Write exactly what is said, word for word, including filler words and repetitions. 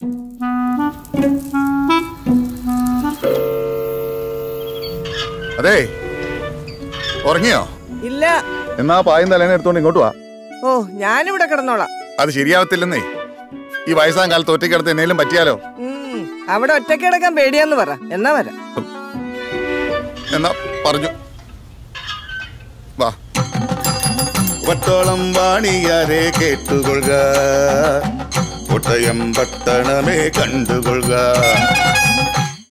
അതെ, ഉറങ്ങിയോ? ഇല്ല. എന്നാ പായും തലേനെ എടുത്തോണ്ട് ഇങ്ങോട്ട് വാ. ഓ, ഞാനിവിടെ കിടന്നോളാം. അത് ശരിയാവത്തില്ലെന്നേ. ഈ വയസ്സാം കാലത്ത് ഒറ്റയ്ക്കിടത്ത് എന്നേലും പറ്റിയാലോ? അവിടെ ഒറ്റയ്ക്ക് കിടക്കാൻ പേടിയാന്ന് പറ. എന്നാ വരാം. എന്നാ പറഞ്ഞു വാ. വട്ടോളം വാണിയാരെ കേട്ടുകൊള്ളുക, കോട്ടയം പട്ടണമേ കണ്ടുകൊള്ളുക.